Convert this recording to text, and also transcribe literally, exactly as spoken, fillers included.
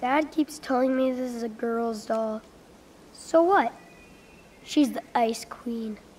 Dad keeps telling me this is a girl's doll. So what? She's the ice queen.